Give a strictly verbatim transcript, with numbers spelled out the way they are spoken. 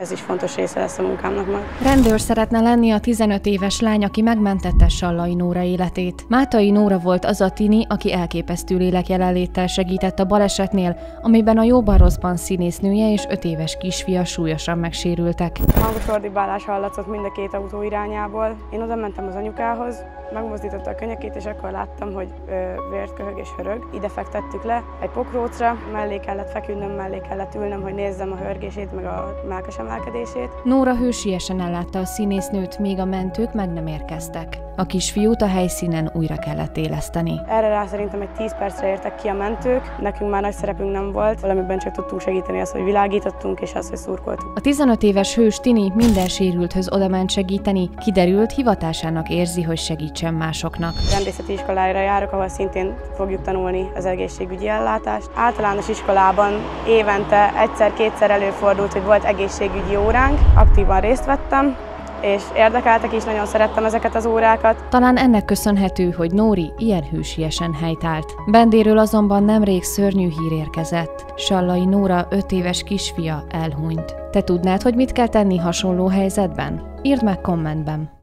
Ez is fontos része lesz a munkámnak majd. Rendőr szeretne lenni a tizenöt éves lány, aki megmentette Sallai Nóra életét. Mátai Nóra volt az a tini, aki elképesztő lélekjelenléttel segített a balesetnél, amiben a jóban rosszban színésznője és öt éves kisfia súlyosan megsérültek. Hangos ordibálás hallatszott mind a két autó irányából. Én oda mentem az anyukához, megmozdította a könyökét, és akkor láttam, hogy ö, vért köhög és hörög. Ide fektettük le egy pokrócra, mellé kellett feküdnöm, mellé kellett ülnöm, hogy nézzem a hörgését, meg a mellkas emelkedését. Nóra hősiesen ellátta a színésznőt, míg a mentők meg nem érkeztek. A kisfiút a helyszínen újra kellett éleszteni. Erre rá szerintem egy tíz percre értek ki a mentők, nekünk már nagy szerepünk nem volt, valamiben csak tudtunk segíteni azt, hogy világítottunk, és azt, hogy szurkoltunk. A tizenöt éves hős tini minden sérülthöz odament segíteni, kiderült, hivatásának érzi, hogy segítsen másoknak. Rendészeti iskolára járok, ahol szintén fogjuk tanulni az egészségügyi ellátást. Általános iskolában évente egyszer-kétszer előfordult, hogy volt egészségügyi óránk, aktívan részt vettem, és érdekeltek is, nagyon szerettem ezeket az órákat. Talán ennek köszönhető, hogy Nóri ilyen hősiesen helytált. Bendéről azonban nemrég szörnyű hír érkezett. Sallai Nóra öt éves kisfia elhunyt. Te tudnád, hogy mit kell tenni hasonló helyzetben? Írd meg kommentben!